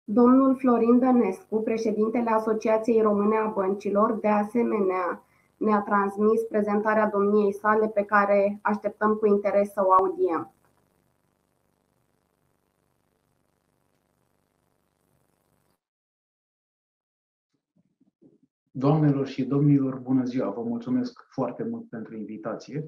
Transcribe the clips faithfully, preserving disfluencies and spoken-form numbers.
Domnul Florin Dănescu, președintele Asociației Române a Băncilor, de asemenea ne-a transmis prezentarea domniei sale, pe care așteptăm cu interes să o audiem. Doamnelor și domnilor, bună ziua! Vă mulțumesc foarte mult pentru invitație.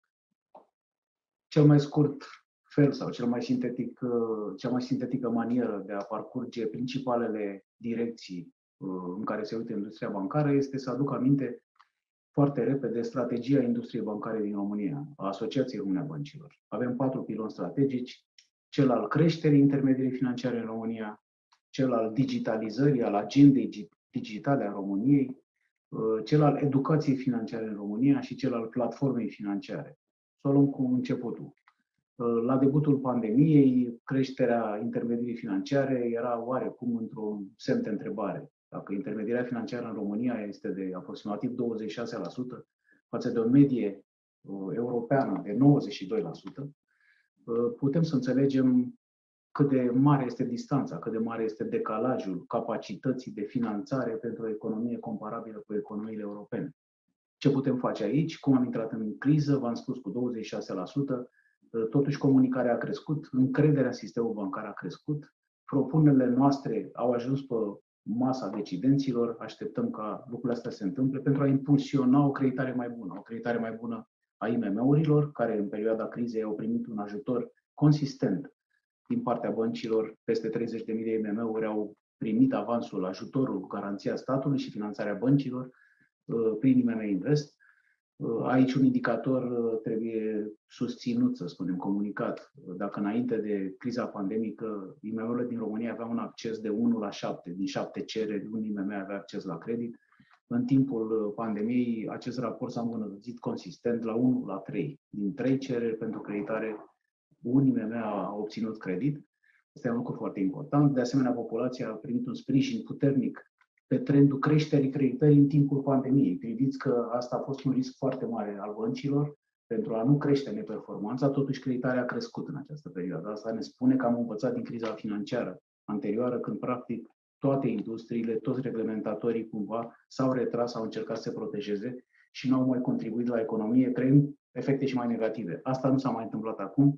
Cel mai scurt fel sau cel mai sintetic, cea mai sintetică manieră de a parcurge principalele direcții în care se uită industria bancară este să aduc aminte foarte repede strategia industriei bancare din România, a Asociației Române a Băncilor. Avem patru piloni strategici: cel al creșterii intermedierii financiare în România, cel al digitalizării, al agendei digitale a României, cel al educației financiare în România și cel al platformei financiare. Să o luăm cu începutul. La debutul pandemiei, creșterea intermedierii financiare era oarecum într-un semn de întrebare. Dacă intermedierea financiară în România este de aproximativ douăzeci și șase la sută față de o medie europeană de nouăzeci și doi la sută, putem să înțelegem cât de mare este distanța, cât de mare este decalajul capacității de finanțare pentru o economie comparabilă cu economiile europene. Ce putem face aici? Cum am intrat în criză? V-am spus, cu douăzeci și șase la sută. Totuși, comunicarea a crescut, încrederea în sistemul bancar a crescut, propunerile noastre au ajuns pe masa decidenților, așteptăm ca lucrurile astea să se întâmple pentru a impulsiona o creditare mai bună, o creditare mai bună a I M M-urilor, care în perioada crizei au primit un ajutor consistent din partea băncilor. Peste treizeci de mii de I M M-uri au primit avansul, ajutorul, garanția statului și finanțarea băncilor prin I M M Invest. Aici un indicator trebuie susținut, să spunem, comunicat. Dacă înainte de criza pandemică I M M-urile din România aveau un acces de unu la șapte, din șapte cereri, un I M M avea acces la credit, în timpul pandemiei acest raport s-a îmbunătățit consistent la unu la trei. Din trei cereri pentru creditare, un I M M a obținut credit. Este un lucru foarte important. De asemenea, populația a primit un sprijin puternic pe trendul creșterii creditării în timpul pandemiei. Priviți că asta a fost un risc foarte mare al băncilor pentru a nu crește neperformanța, totuși creditarea a crescut în această perioadă. Asta ne spune că am învățat din criza financiară anterioară, când practic toate industriile, toți reglementatorii cumva s-au retras, s-au încercat să se protejeze și nu au mai contribuit la economie, creând efecte și mai negative. Asta nu s-a mai întâmplat acum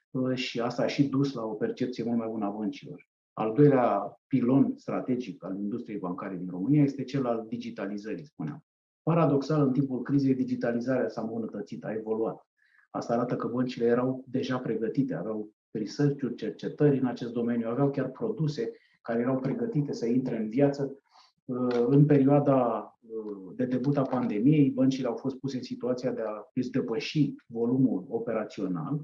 și asta a și dus la o percepție mult mai bună a băncilor. Al doilea pilon strategic al industriei bancare din România este cel al digitalizării, spuneam. Paradoxal, în timpul crizei, digitalizarea s-a îmbunătățit, a evoluat. Asta arată că băncile erau deja pregătite, aveau research-uri, cercetări în acest domeniu, aveau chiar produse care erau pregătite să intre în viață. În perioada de debut a pandemiei, băncile au fost puse în situația de a își depăși volumul operațional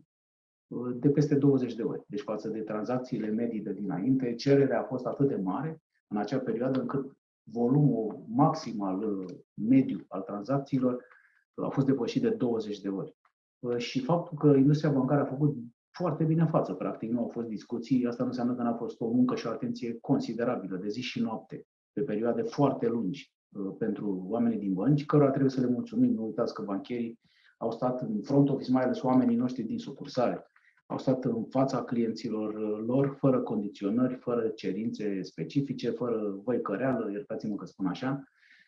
de peste douăzeci de ori. Deci față de tranzacțiile medii de dinainte, cererea a fost atât de mare în acea perioadă încât volumul maxim al mediu al tranzacțiilor a fost depășit de douăzeci de ori. Și faptul că industria bancară a făcut foarte bine față, practic nu au fost discuții, asta nu înseamnă că n-a fost o muncă și o atenție considerabilă de zi și noapte, pe perioade foarte lungi pentru oamenii din bănci, cărora trebuie să le mulțumim. Nu uitați că bancherii au stat în front office, mai ales oamenii noștri din sucursale, au stat în fața clienților lor, fără condiționări, fără cerințe specifice, fără văicăreală, iertați-mă că spun așa,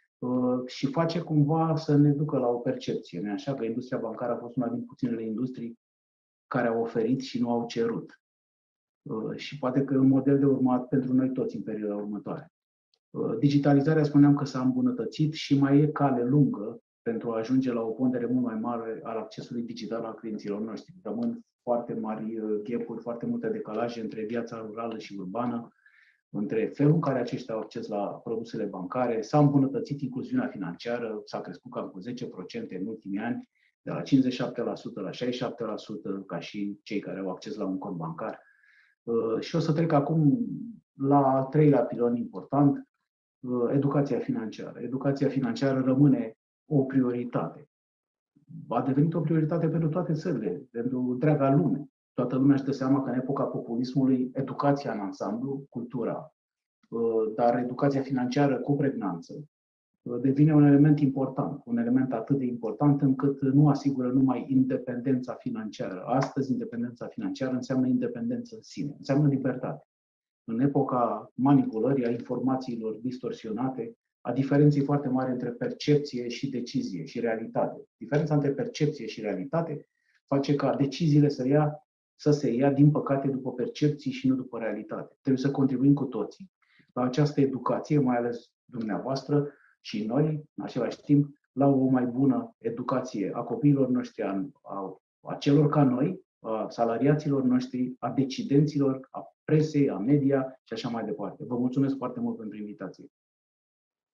și face cumva să ne ducă la o percepție. Nu-i așa? Că industria bancară a fost una din puținele industrii care au oferit și nu au cerut. Și poate că e un model de urmat pentru noi toți în perioada următoare. Digitalizarea, spuneam că s-a îmbunătățit și mai e cale lungă pentru a ajunge la o pondere mult mai mare al accesului digital al clienților noștri. Rămân foarte mari gap-uri, foarte multe decalaje între viața rurală și urbană, între felul în care aceștia au acces la produsele bancare. S-a îmbunătățit incluziunea financiară, s-a crescut cam cu zece la sută în ultimii ani, de la cincizeci și șapte la sută la șaizeci și șapte la sută, ca și cei care au acces la un cont bancar. Și o să trec acum la al treilea pilon important, educația financiară. Educația financiară rămâne o prioritate. A devenit o prioritate pentru toate țările, pentru întreaga lume. Toată lumea își dă seama că în epoca populismului, educația în ansamblu, cultura, dar educația financiară cu pregnanță, devine un element important, un element atât de important încât nu asigură numai independența financiară. Astăzi, independența financiară înseamnă independență în sine, înseamnă libertate. în epoca manipulării, a informațiilor distorsionate, a diferenței foarte mari între percepție și decizie și realitate. Diferența între percepție și realitate face ca deciziile să, ia, să se ia, din păcate, după percepții și nu după realitate. Trebuie să contribuim cu toții la această educație, mai ales dumneavoastră și noi, în același timp, la o mai bună educație a copiilor noștri, a, a, a celor ca noi, a salariaților noștri, a decidenților, a presei, a media și așa mai departe. Vă mulțumesc foarte mult pentru invitație.